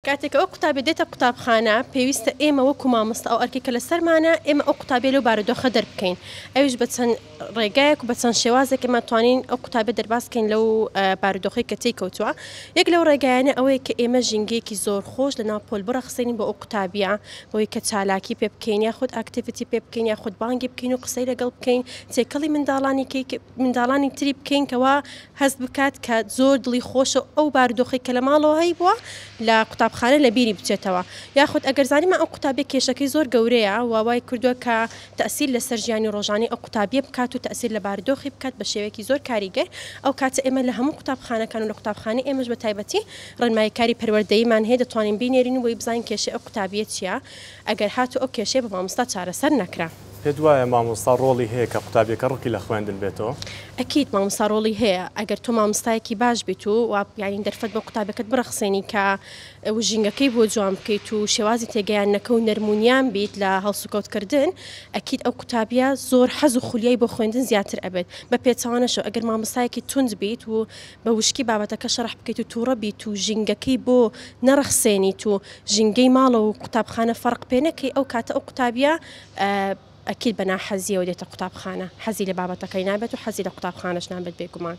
کاتێک ئەو قوتابی دێتە قوتابخانە پێویستە ئێمە وەکو مامۆستا ئەو ئەرکێکە لە سەرمانە ئێمە ئەو قوتابی لەو بارودۆخە دەربکەین ئەویش بە چەند ڕێگایەک و بە چەند شێوازێک ئێمە توانین ئەو قوتابی دەرباسکەین لەو بارودۆخەی کە تێی کەوتووە یەک لەو ڕێگایانە ئەوەیە کە ئێمە ژینگەیەکی زۆر خۆش لە ناو پۆل بڕەخسێنین بۆ ئەو قوتابیە بۆی کە چالاکی پێ بکەین یاخود ئاکتیڤیتی پێ بکەین یاخود بانگی بکەین و قسەی لەگەڵ بکەین تێکەڵی منداڵانی تری بکەین کەوا هەست بکات کە زۆر دڵی خۆشە ئەو بارودۆخی کە لە ماڵەوە هەی بووە لە قوتابخانە لە بیری بچێتەوە یاخود ئەگەر زانیمە ئەو قوتابی کێشەکەی زۆر گەورەیە واوای کردووە کە تەئسیر لەسەر ژیانی ڕۆژانی ئەو قوتابیە بکات و تەئسیر لە بارودۆخی بکات بە شێوەیەکی زۆر کاریگەر ئەو کاتە ئێمە لە هەموو قوتابخانەکان و لە قوتابخانەی ئێمەش بە تایبەتی ڕێنماییکاری پەروەردەییمان هەیە دەتوانین بینێرین و بۆی بزانین کێشەی ئەو قوتابیە چییە ئەگەر هاتوو ئەو کێشەی بە مامۆستا چارەسەر نەکرا. پێت وایە مامۆستا ڕۆڵی هەیە کە قوتابیەکە ڕقی لە خوێندن بێتەوە؟ ئەکید مامۆستا ڕۆڵی هەیە ئەگەر تۆ مامۆستایەکی باش بیت و یعنی دەرفەت بە قوتابەکەت بڕەخسێنی کە ژینگەکەی بۆ جوان بکەیت و شێوازی تێگەیانەکە و نەرمونیان بیت لە هەڵسوکەوتکردن ئەکید ئەو قوتابیە زۆر حەز و خولیای بۆ خوێندن زیاتر ئەبێت بە پێچەوانەشەوە ئەگەر مامۆستایەکی تونند بیت و بە وشکی بابەتەکە شەڕح بکەیت و تووڕە بیت و ژینگەکەی بۆ نەڕەخسێنیت و ژینگەی ماڵە و قوتابخانە فەرق پێ نەکەی ئەو کاتە ئەو قوتابیە ئەکید بەنا حەزیەوە دێتە قوتابخانە حەزی لە بابەتەکەی نابێت و حەزی لە قوتابخانەش نابێت بێگومان.